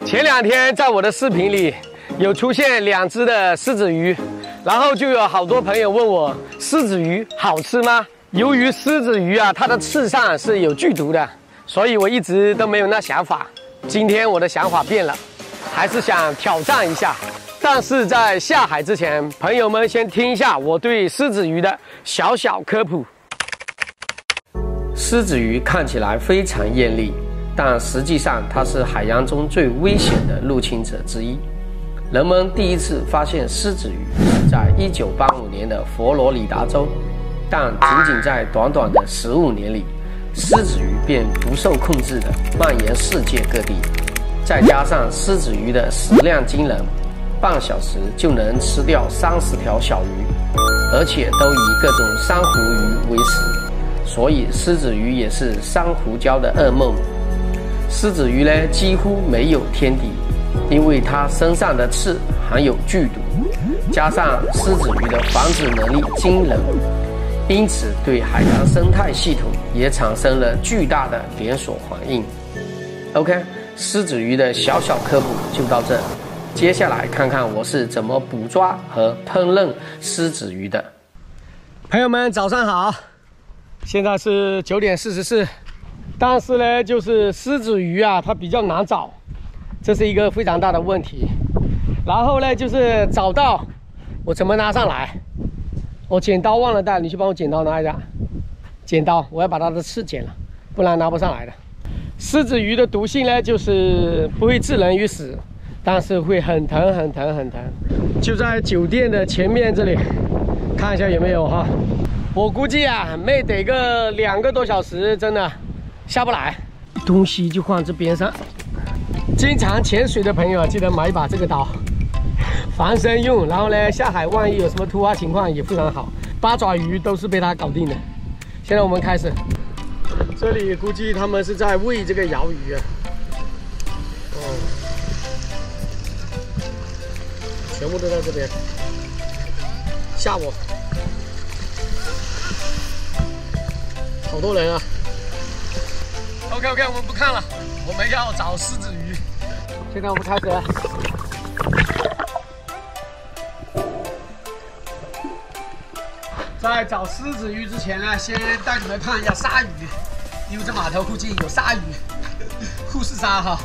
前2天在我的视频里有出现2只的狮子鱼，然后就有好多朋友问我狮子鱼好吃吗？由于狮子鱼啊，它的刺上是有剧毒的，所以我一直都没有那想法。今天我的想法变了，还是想挑战一下。但是在下海之前，朋友们先听一下我对狮子鱼的小小科普。狮子鱼看起来非常艳丽，但实际上它是海洋中最危险的入侵者之一。人们第一次发现狮子鱼是在1985年的佛罗里达州，但仅在短短的15年里，狮子鱼便不受控制地蔓延世界各地。再加上狮子鱼的食量惊人，半小时就能吃掉30条小鱼，而且都以各种珊瑚鱼为食，所以狮子鱼也是珊瑚礁的噩梦。狮子鱼呢几乎没有天敌，因为它身上的刺含有剧毒，加上狮子鱼的繁殖能力惊人，因此对海洋生态系统也产生了巨大的连锁反应。OK， 狮子鱼的小小科普就到这，接下来看看我是怎么捕抓和烹饪狮子鱼的。朋友们早上好，现在是9点44，但是呢，就是狮子鱼啊，它比较难找，这是一个非常大的问题。然后呢，就是找到我怎么拿上来。我剪刀忘了带，你去帮我剪刀拿一下。剪刀，我要把它的刺剪了，不然拿不上来的。狮子鱼的毒性呢，就是不会致人于死，但是会很疼很疼很疼。就在酒店的前面这里，看一下有没有哈。我估计啊，没得个2个多小时，真的下不来。东西就放这边上。经常潜水的朋友啊，记得买一把这个刀，防身用。然后呢，下海万一有什么突发情况也非常好。8爪鱼都是被它搞定的。现在我们开始。这里估计他们是在喂这个鳐鱼啊。全部都在这边。吓我！好多人啊。OK， 我们不看了，我们要找狮子鱼。现在我们开始了。在找狮子鱼之前呢，先带你们看一下鲨鱼，因为这码头附近有鲨鱼，护士鲨哈。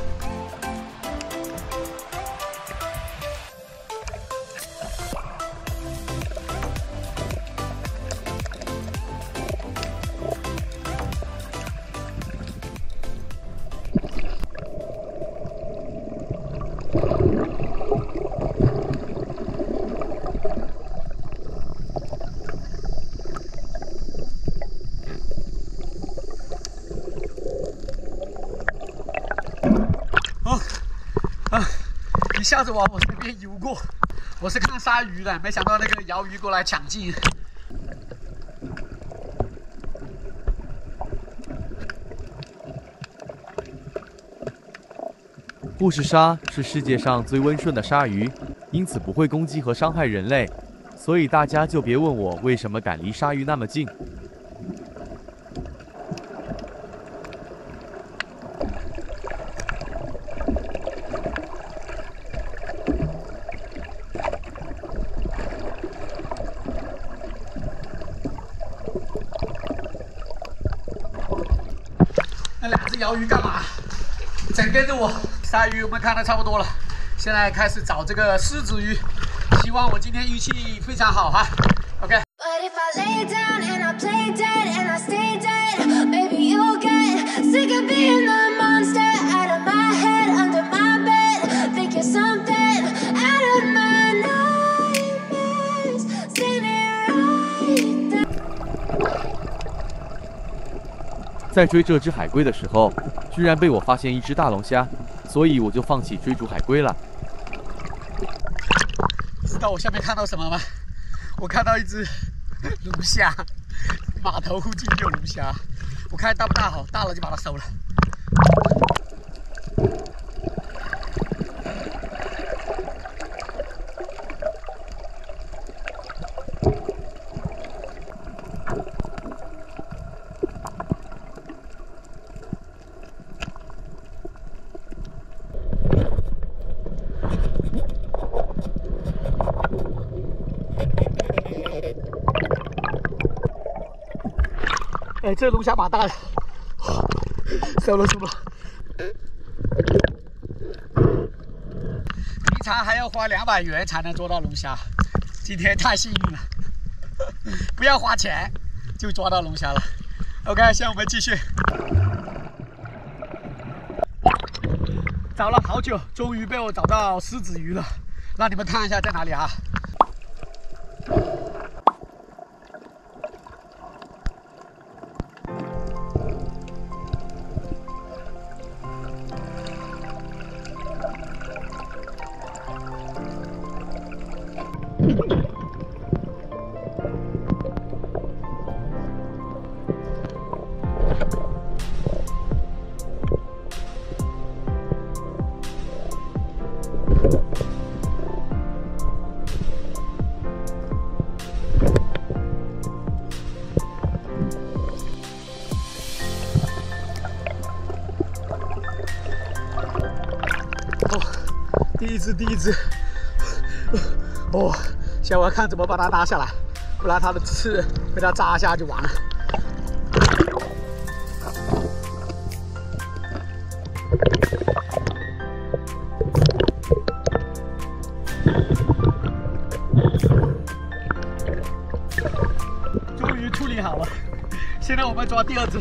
一下子往我这边游过，我是看鲨鱼的，没想到那个鳐鱼过来抢镜。 护士鲨是世界上最温顺的鲨鱼，因此不会攻击和伤害人类，所以大家就别问我为什么敢离鲨鱼那么近。 那2只鳐鱼干嘛？整跟着我。鲨鱼我们看的差不多了，现在开始找这个狮子鱼。希望我今天运气非常好哈。OK。 在追这只海龟的时候，居然被我发现一只大龙虾，所以我就放弃追逐海龟了。 知道我下面看到什么吗？我看到一只龙虾，码头附近有龙虾，我看大不大好，大了就把它收了。 哎，这龙虾蛮大的，收了。平常还要花200元才能捉到龙虾，今天太幸运了，不要花钱就抓到龙虾了。OK， 现在我们继续。找了好久，终于被我找到狮子鱼了，让你们看一下在哪里啊！第一只，哦，现在我要看怎么把它拉下来，不然它的刺被它扎一下就完了。终于处理好了，现在我们抓第2只。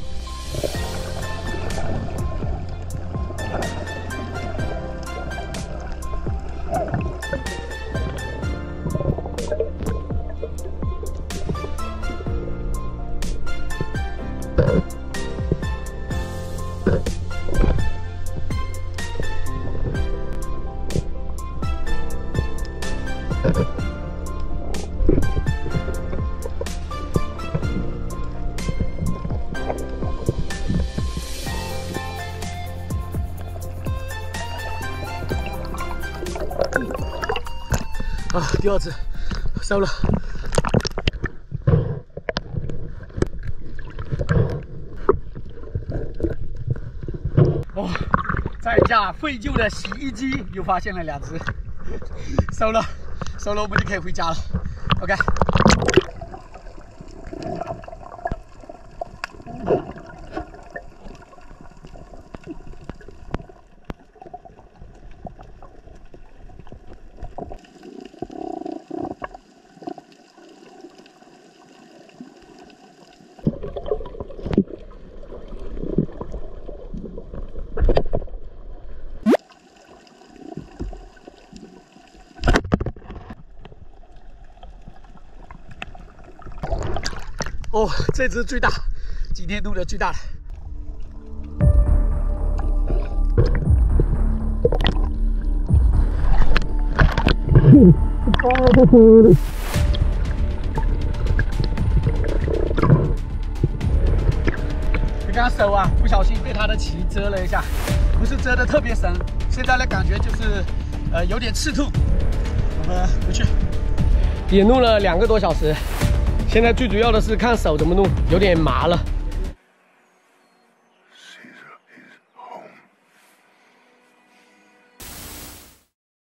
啊，第2只收了。哦，在一架废旧的洗衣机又发现了2只，收了，我们就可以回家了。OK。哦，这只最大，今天录的最大的。刚刚手啊，不小心被它的鳍蛰了一下，不是蛰的特别深，现在的感觉就是有点刺痛。我们回去。 也弄了2个多小时，现在最主要的是看手怎么弄，有点麻了。